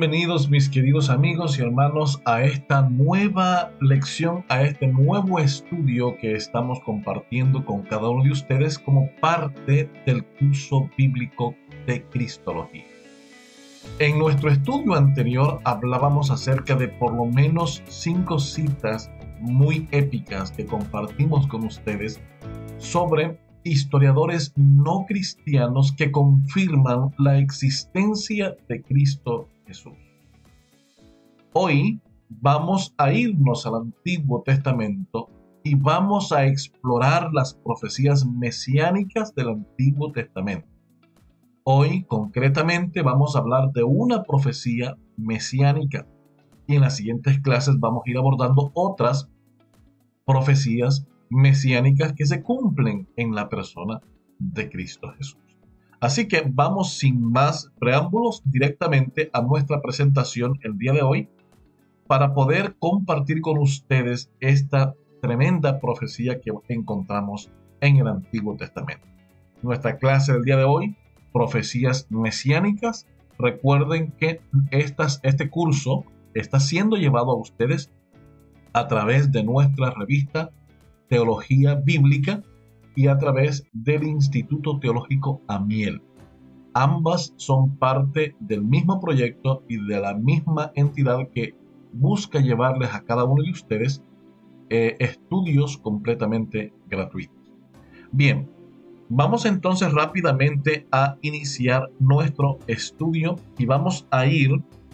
Bienvenidos mis queridos amigos y hermanos a esta nueva lección, a este nuevo estudio que estamos compartiendo con cada uno de ustedes como parte del curso bíblico de Cristología. En nuestro estudio anterior hablábamos acerca de por lo menos 5 citas muy épicas que compartimos con ustedes sobre historiadores no cristianos que confirman la existencia de Cristo Jesús. Hoy vamos a irnos al Antiguo Testamento y vamos a explorar las profecías mesiánicas del Antiguo Testamento. Hoy, concretamente, vamos a hablar de una profecía mesiánica y en las siguientes clases vamos a ir abordando otras profecías mesiánicas que se cumplen en la persona de Cristo Jesús. Así que vamos sin más preámbulos directamente a nuestra presentación el día de hoy para poder compartir con ustedes esta tremenda profecía que encontramos en el Antiguo Testamento. Nuestra clase del día de hoy, profecías mesiánicas. Recuerden que este curso está siendo llevado a ustedes a través de nuestra revista Teología Bíblica y a través del Instituto Teológico Amiel. Ambas son parte del mismo proyecto y de la misma entidad que busca llevarles a cada uno de ustedes estudios completamente gratuitos. Bien, vamos entonces rápidamente a iniciar nuestro estudio y vamos a ir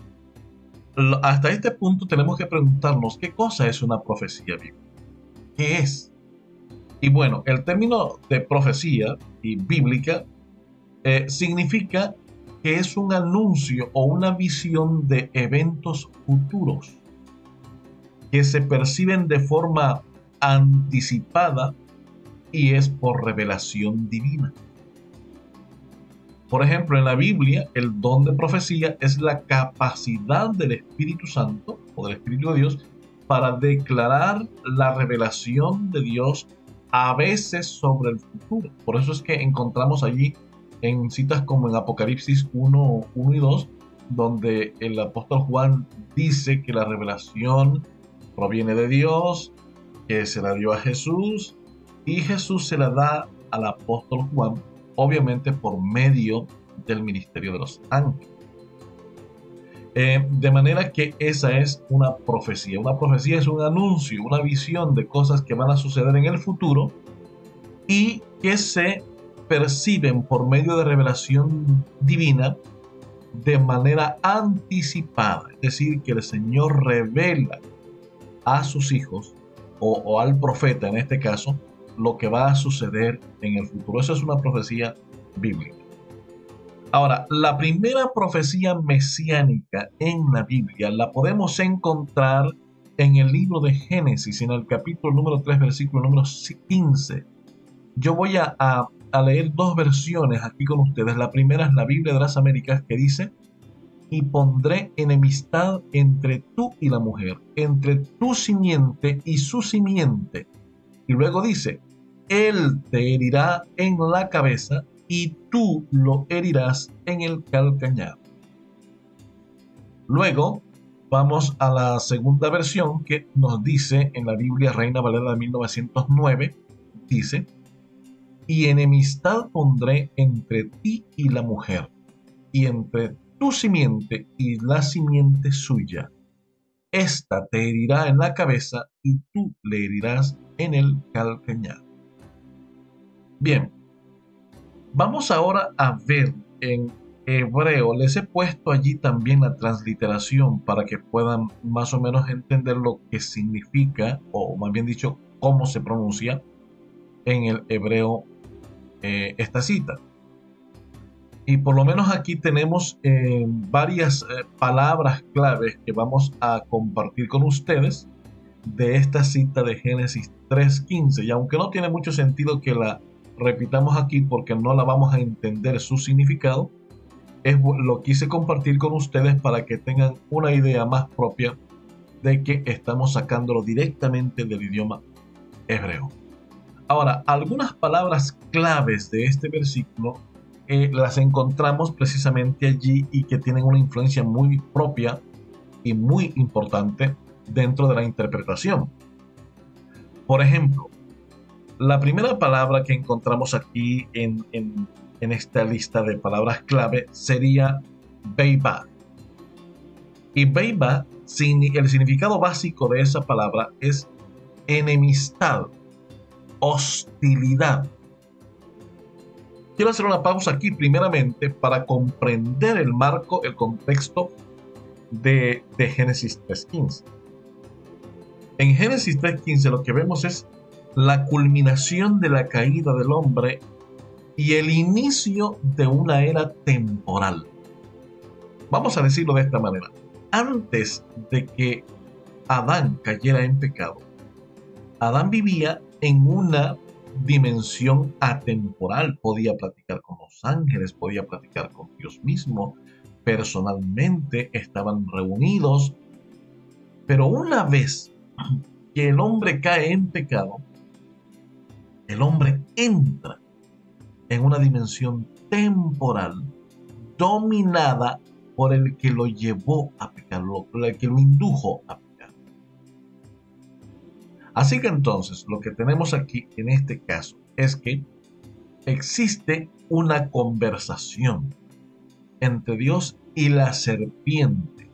hasta este punto. Tenemos que preguntarnos qué cosa es una profecía bíblica. ¿Qué es? Y bueno, el término de profecía y bíblica significa que es un anuncio o una visión de eventos futuros que se perciben de forma anticipada y es por revelación divina. Por ejemplo, en la Biblia, el don de profecía es la capacidad del Espíritu Santo o del Espíritu de Dios para declarar la revelación de Dios a veces sobre el futuro. Por eso es que encontramos allí en citas como en Apocalipsis 1 y 2, donde el apóstol Juan dice que la revelación proviene de Dios, que se la dio a Jesús, y Jesús se la da al apóstol Juan, obviamente por medio del ministerio de los ángeles. De manera que esa es una profecía. Una profecía es un anuncio, una visión de cosas que van a suceder en el futuro y que se perciben por medio de revelación divina de manera anticipada. Es decir, que el Señor revela a sus hijos o al profeta en este caso lo que va a suceder en el futuro. Eso es una profecía bíblica. Ahora, la primera profecía mesiánica en la Biblia la podemos encontrar en el libro de Génesis, en el capítulo número 3, versículo número 15. Yo voy a leer 2 versiones aquí con ustedes. La primera es la Biblia de las Américas, que dice: y pondré enemistad entre tú y la mujer, entre tu simiente y su simiente. Y luego dice: él te herirá en la cabeza y tú lo herirás en el calcañar. Luego vamos a la segunda versión, que nos dice en la Biblia Reina Valera de 1909, dice: y enemistad pondré entre ti y la mujer, y entre tu simiente y la simiente suya. Esta te herirá en la cabeza y tú le herirás en el calcañar. Bien, vamos ahora a ver en hebreo. Les he puesto allí también la transliteración para que puedan más o menos entender lo que significa, o más bien dicho, cómo se pronuncia en el hebreo esta cita. Y por lo menos aquí tenemos varias palabras claves que vamos a compartir con ustedes de esta cita de Génesis 3:15. Y aunque no tiene mucho sentido que la repitamos aquí porque no la vamos a entender su significado, lo quise compartir con ustedes para que tengan una idea más propia de que estamos sacándolo directamente del idioma hebreo. Ahora, algunas palabras claves de este versículo las encontramos precisamente allí y que tienen una influencia muy propia y muy importante dentro de la interpretación. Por ejemplo, la primera palabra que encontramos aquí en esta lista de palabras clave sería Beiba. Y Beiba, el significado básico de esa palabra es enemistad, hostilidad. Quiero hacer una pausa aquí primeramente para comprender el marco, el contexto de Génesis 3.15. En Génesis 3.15 lo que vemos es la culminación de la caída del hombre y el inicio de una era temporal. Vamos a decirlo de esta manera. Antes de que Adán cayera en pecado, Adán vivía en una dimensión atemporal. Podía platicar con los ángeles, podía platicar con Dios mismo, personalmente estaban reunidos. Pero una vez que el hombre cae en pecado, el hombre entra en una dimensión temporal dominada por el que lo llevó a pecar, el que lo indujo a pecar. Así que entonces lo que tenemos aquí en este caso es que existe una conversación entre Dios y la serpiente.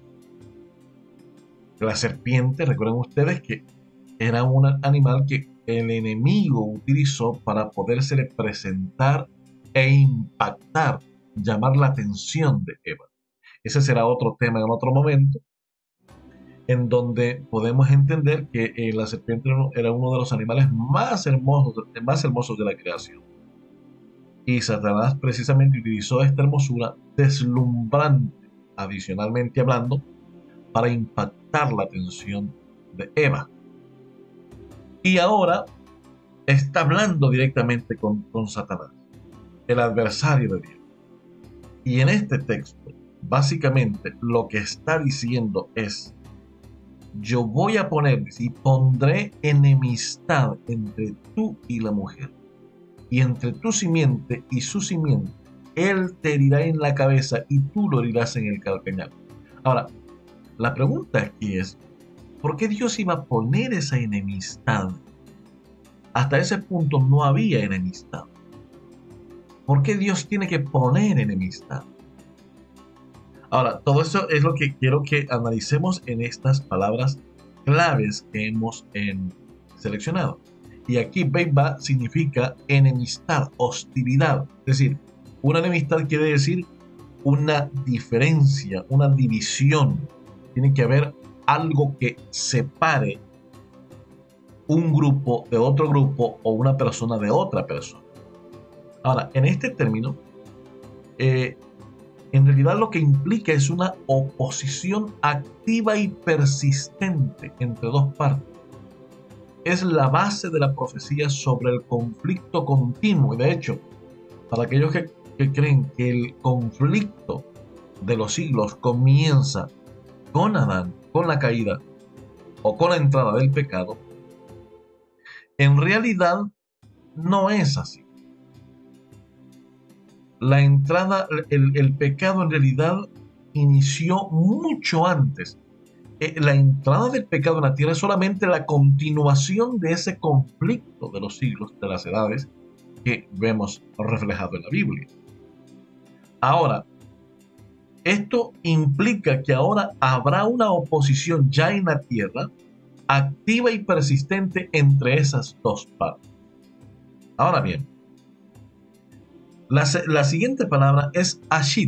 La serpiente, recuerden ustedes que era un animal que el enemigo utilizó para podérsele presentar e impactar, llamar la atención de Eva. Ese será otro tema en otro momento, en donde podemos entender que la serpiente era uno de los animales más hermosos de la creación. Y Satanás precisamente utilizó esta hermosura deslumbrante, adicionalmente hablando, para impactar la atención de Eva. Y ahora está hablando directamente con Satanás, el adversario de Dios. Y en este texto, básicamente lo que está diciendo es: yo voy a poner y pondré enemistad entre tú y la mujer, y entre tu simiente y su simiente. Él te herirá en la cabeza y tú lo herirás en el calcañar. Ahora, la pregunta aquí es: ¿por qué Dios iba a poner esa enemistad? Hasta ese punto no había enemistad. ¿Por qué Dios tiene que poner enemistad? Ahora, todo eso es lo que quiero que analicemos en estas palabras claves que hemos seleccionado. Y aquí Beiba significa enemistad, hostilidad. Es decir, una enemistad quiere decir una diferencia, una división. Tiene que haber algo que separe un grupo de otro grupo o una persona de otra persona. Ahora, en este término, en realidad lo que implica es una oposición activa y persistente entre dos partes. Es la base de la profecía sobre el conflicto continuo. Y de hecho, para aquellos que creen que el conflicto de los siglos comienza con Adán, con la caída o con la entrada del pecado, en realidad no es así. La entrada, el pecado en realidad inició mucho antes. La entrada del pecado en la tierra es solamente la continuación de ese conflicto de los siglos, de las edades, que vemos reflejado en la Biblia. Ahora, esto implica que ahora habrá una oposición ya en la tierra, activa y persistente entre esas dos partes. Ahora bien, la siguiente palabra es Ashit.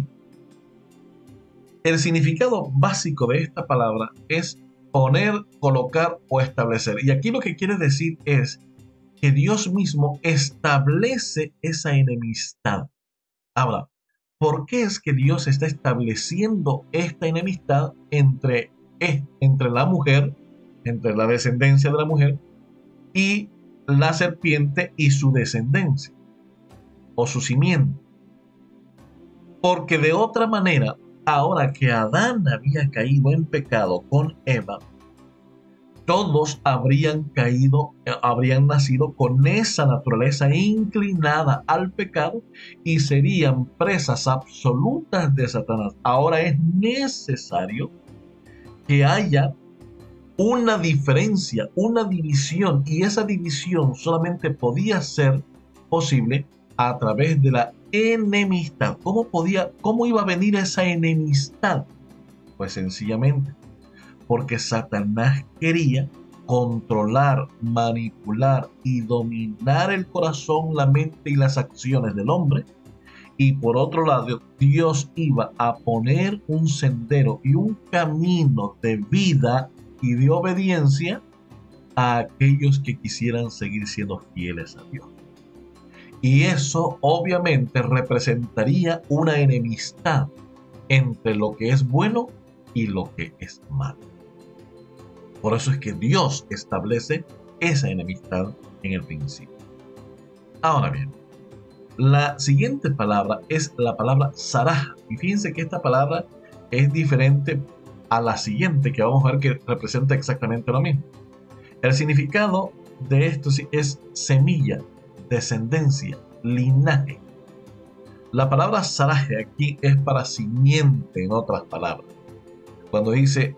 El significado básico de esta palabra es poner, colocar o establecer. Y aquí lo que quiere decir es que Dios mismo establece esa enemistad. Ahora, ¿por qué es que Dios está estableciendo esta enemistad entre la mujer, entre la descendencia de la mujer y la serpiente y su descendencia o su simiente? Porque de otra manera, ahora que Adán había caído en pecado con Eva, todos habrían caído, habrían nacido con esa naturaleza inclinada al pecado y serían presas absolutas de Satanás. Ahora es necesario que haya una diferencia, una división, y esa división solamente podía ser posible a través de la enemistad. ¿Cómo iba a venir esa enemistad? Pues sencillamente porque Satanás quería controlar, manipular y dominar el corazón, la mente y las acciones del hombre. Y por otro lado, Dios iba a poner un sendero y un camino de vida y de obediencia a aquellos que quisieran seguir siendo fieles a Dios. Y eso obviamente representaría una enemistad entre lo que es bueno y lo que es malo. Por eso es que Dios establece esa enemistad en el principio. Ahora bien, la siguiente palabra es la palabra Sarah. Y fíjense que esta palabra es diferente a la siguiente que vamos a ver que representa exactamente lo mismo. El significado de esto es semilla, descendencia, linaje. La palabra Sarah aquí es para simiente, en otras palabras. Cuando dice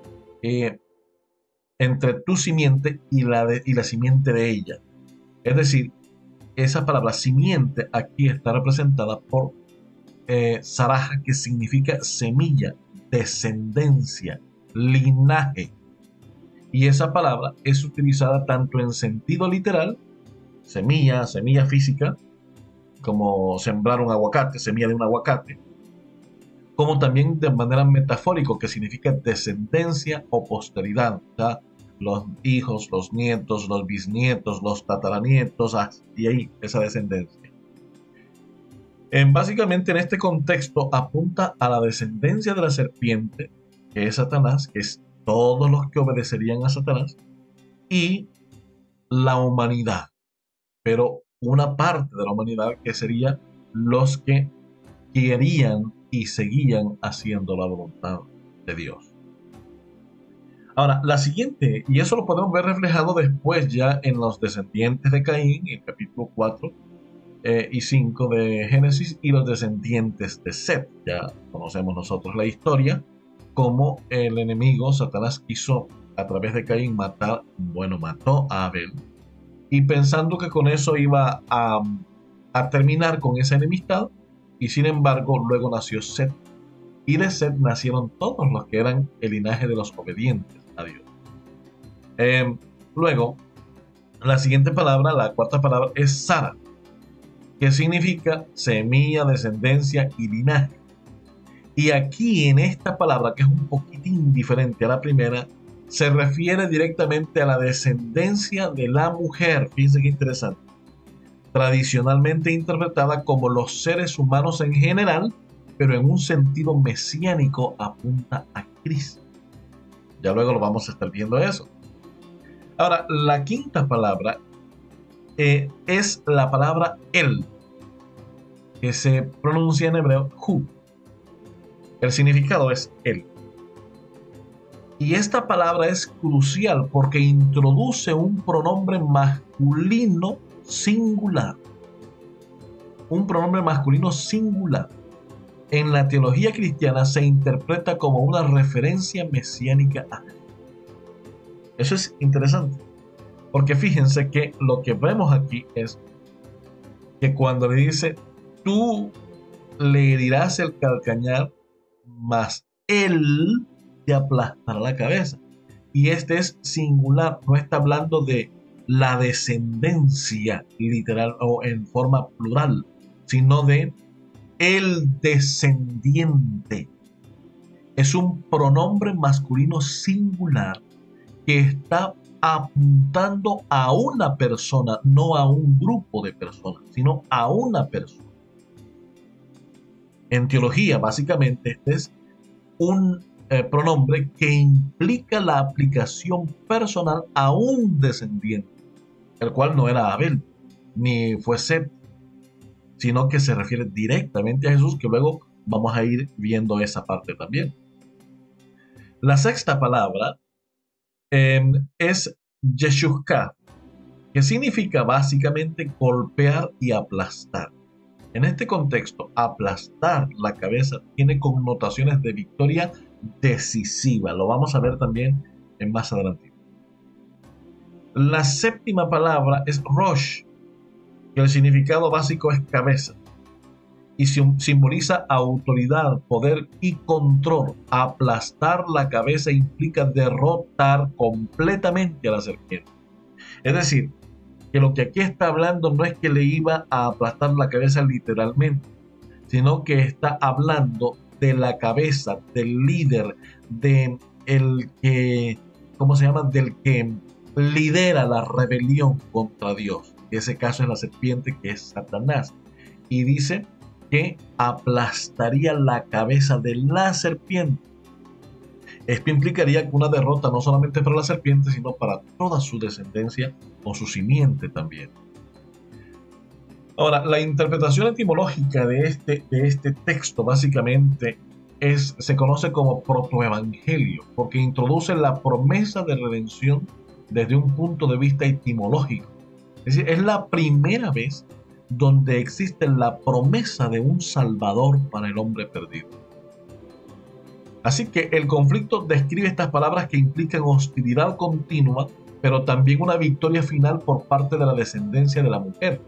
entre tu simiente y la simiente de ella. Es decir, esa palabra simiente aquí está representada por Sarah, que significa semilla, descendencia, linaje. Y esa palabra es utilizada tanto en sentido literal, semilla física, como sembrar un aguacate, semilla de un aguacate, como también de manera metafórica, que significa descendencia o posteridad, ¿tá? Los hijos, los nietos, los bisnietos, los tataranietos, y ahí esa descendencia. Básicamente en este contexto apunta a la descendencia de la serpiente, que es Satanás, que es todos los que obedecerían a Satanás, y la humanidad, pero una parte de la humanidad que sería los que querían y seguían haciendo la voluntad de Dios. Ahora, la siguiente, y eso lo podemos ver reflejado después ya en los descendientes de Caín, en el capítulo 4 y 5 de Génesis, y los descendientes de Set. Ya conocemos nosotros la historia, cómo el enemigo, Satanás, quiso a través de Caín mató a Abel, y pensando que con eso iba a terminar con esa enemistad, y sin embargo luego nació Set, y de Set nacieron todos los que eran el linaje de los obedientes a Dios. Luego, la siguiente palabra, la cuarta palabra, es Sara, que significa semilla, descendencia y linaje. Y aquí en esta palabra, que es un poquitín diferente a la primera, se refiere directamente a la descendencia de la mujer. Fíjense qué interesante. Tradicionalmente interpretada como los seres humanos en general, pero en un sentido mesiánico apunta a Cristo. Ya luego lo vamos a estar viendo eso. Ahora, la quinta palabra es la palabra El, que se pronuncia en hebreo Hu. El significado es Él. Y esta palabra es crucial porque introduce un pronombre masculino singular. Un pronombre masculino singular. En la teología cristiana se interpreta como una referencia mesiánica a Él. Eso es interesante. Porque fíjense que lo que vemos aquí es que cuando le dice, tú le herirás el calcañar, mas él te aplastará la cabeza. Y este es singular, no está hablando de la descendencia literal o en forma plural, sino de el descendiente. Es un pronombre masculino singular que está apuntando a una persona, no a un grupo de personas, sino a una persona. En teología, básicamente, este es un pronombre que implica la aplicación personal a un descendiente, el cual no era Abel, ni fue Set, sino que se refiere directamente a Jesús, que luego vamos a ir viendo esa parte también. La sexta palabra es Yeshushka, que significa básicamente golpear y aplastar. En este contexto, aplastar la cabeza tiene connotaciones de victoria decisiva. Lo vamos a ver también en más adelante. La séptima palabra es Rosh, que el significado básico es cabeza y simboliza autoridad, poder y control. Aplastar la cabeza implica derrotar completamente a la serpiente. Es decir, que lo que aquí está hablando no es que le iba a aplastar la cabeza literalmente, sino que está hablando de la cabeza, del líder, de el que, ¿cómo se llama? Del que lidera la rebelión contra Dios. Ese caso es la serpiente, que es Satanás. Y dice que aplastaría la cabeza de la serpiente. Esto implicaría que una derrota no solamente para la serpiente, sino para toda su descendencia o su simiente también. Ahora, la interpretación etimológica de este texto básicamente se conoce como protoevangelio, porque introduce la promesa de redención desde un punto de vista etimológico. Es decir, es la primera vez donde existe la promesa de un salvador para el hombre perdido. Así que el conflicto describe estas palabras que implican hostilidad continua, pero también una victoria final por parte de la descendencia de la mujer.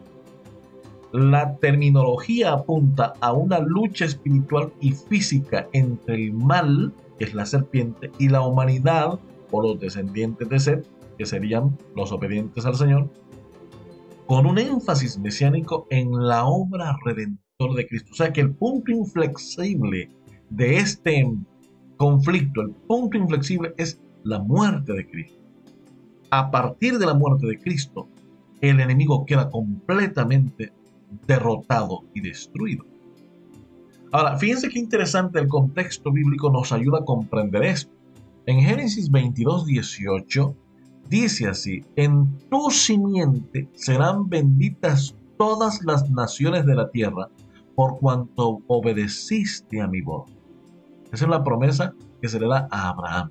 La terminología apunta a una lucha espiritual y física entre el mal, que es la serpiente, y la humanidad, o los descendientes de Set, que serían los obedientes al Señor, con un énfasis mesiánico en la obra redentora de Cristo. O sea que el punto inflexible de este conflicto, el punto inflexible es la muerte de Cristo. A partir de la muerte de Cristo, el enemigo queda completamente derrotado y destruido. Ahora, fíjense qué interesante, el contexto bíblico nos ayuda a comprender esto. En Génesis 22:18 dice así: en tu simiente serán benditas todas las naciones de la tierra, por cuanto obedeciste a mi voz. Esa es la promesa que se le da a Abraham.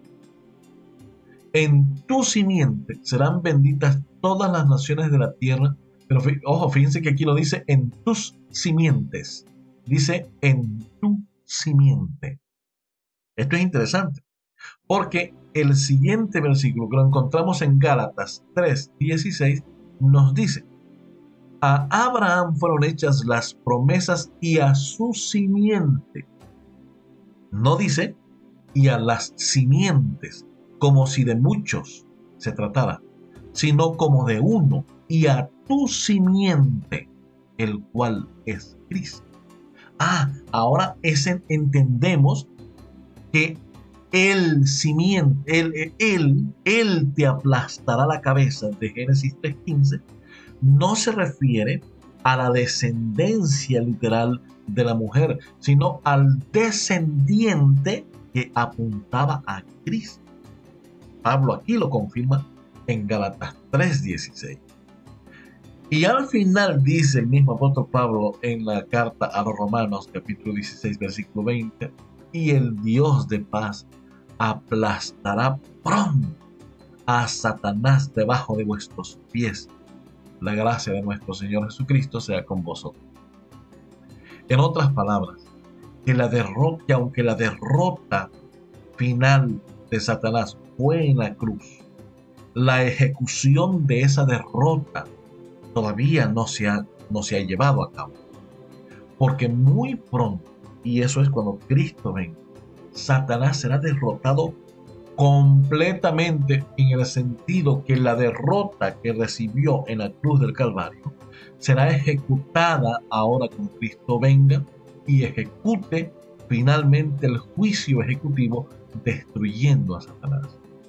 En tu simiente serán benditas todas las naciones de la tierra. Pero ojo, fíjense que aquí lo dice en tus simientes. Dice en tu simiente. Esto es interesante, porque el siguiente versículo, que lo encontramos en Gálatas 3:16, nos dice: a Abraham fueron hechas las promesas y a su simiente. No dice y a las simientes, como si de muchos se tratara, sino como de uno, y a tu simiente, el cual es Cristo. Ahora entendemos que el simiente, él te aplastará la cabeza de Génesis 3:15, no se refiere a la descendencia literal de la mujer, sino al descendiente que apuntaba a Cristo. Pablo aquí lo confirma en Gálatas 3:16. Y al final dice el mismo apóstol Pablo en la carta a los Romanos, capítulo 16, versículo 20, y el Dios de paz aplastará pronto a Satanás debajo de vuestros pies. La gracia de nuestro Señor Jesucristo sea con vosotros. En otras palabras, que aunque la derrota final de Satanás fue en la cruz, la ejecución de esa derrota todavía no se ha llevado a cabo. Porque muy pronto, y eso es cuando Cristo venga, Satanás será derrotado completamente, en el sentido que la derrota que recibió en la cruz del Calvario será ejecutada ahora cuando Cristo venga y ejecute finalmente el juicio ejecutivo, destruyendo a Satanás.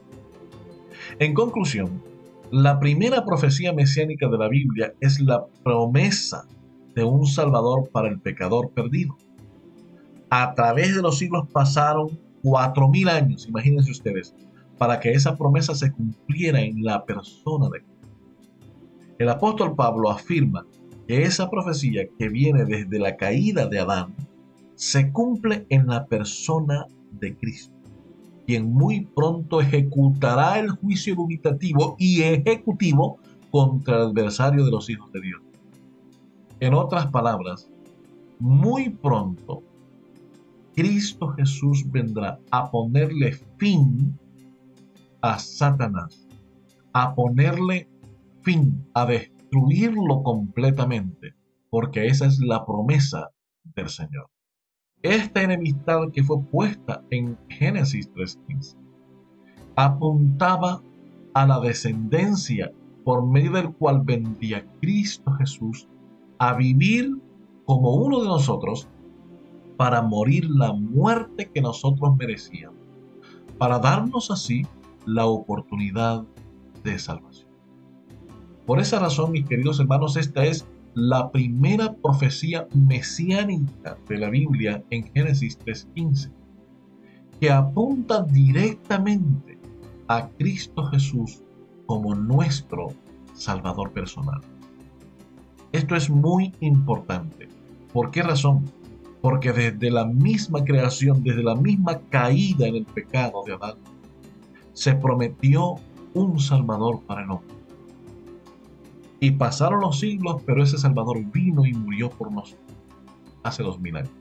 En conclusión, la primera profecía mesiánica de la Biblia es la promesa de un Salvador para el pecador perdido. A través de los siglos pasaron 4000 años, imagínense ustedes, para que esa promesa se cumpliera en la persona de Cristo. El apóstol Pablo afirma que esa profecía, que viene desde la caída de Adán, se cumple en la persona de Cristo. quien muy pronto ejecutará el juicio dubitativo y ejecutivo contra el adversario de los hijos de Dios. En otras palabras, muy pronto Cristo Jesús vendrá a ponerle fin a Satanás, a ponerle fin, a destruirlo completamente, porque esa es la promesa del Señor. Esta enemistad que fue puesta en Génesis 3:15 apuntaba a la descendencia por medio del cual vendría Cristo Jesús a vivir como uno de nosotros para morir la muerte que nosotros merecíamos, para darnos así la oportunidad de salvación. Por esa razón, mis queridos hermanos, esta es la primera profecía mesiánica de la Biblia en Génesis 3:15, que apunta directamente a Cristo Jesús como nuestro Salvador personal. Esto es muy importante. ¿Por qué razón? Porque desde la misma creación, desde la misma caída en el pecado de Adán, se prometió un Salvador para el hombre. Y pasaron los siglos, pero ese Salvador vino y murió por nosotros hace 2000 años.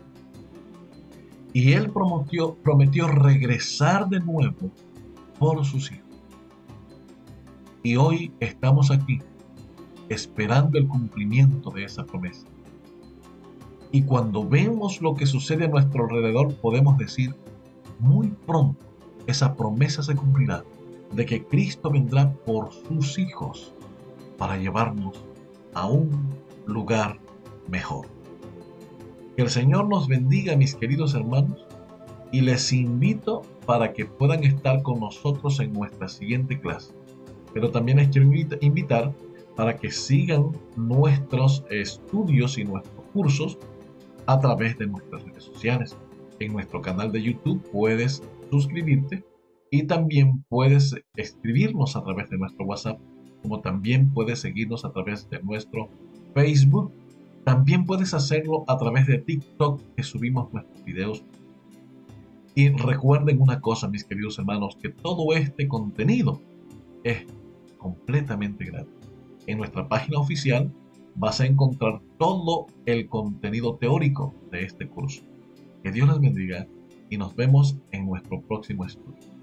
Y Él prometió regresar de nuevo por sus hijos. Y hoy estamos aquí esperando el cumplimiento de esa promesa. Y cuando vemos lo que sucede a nuestro alrededor, podemos decir, muy pronto esa promesa se cumplirá de que Cristo vendrá por sus hijos para llevarnos a un lugar mejor. Que el Señor nos bendiga, mis queridos hermanos, y les invito para que puedan estar con nosotros en nuestra siguiente clase. Pero también les quiero invitar para que sigan nuestros estudios y nuestros cursos a través de nuestras redes sociales. En nuestro canal de YouTube puedes suscribirte y también puedes escribirnos a través de nuestro WhatsApp, como también puedes seguirnos a través de nuestro Facebook. También puedes hacerlo a través de TikTok, que subimos nuestros videos. Y recuerden una cosa, mis queridos hermanos, que todo este contenido es completamente gratis. En nuestra página oficial vas a encontrar todo el contenido teórico de este curso. Que Dios les bendiga y nos vemos en nuestro próximo estudio.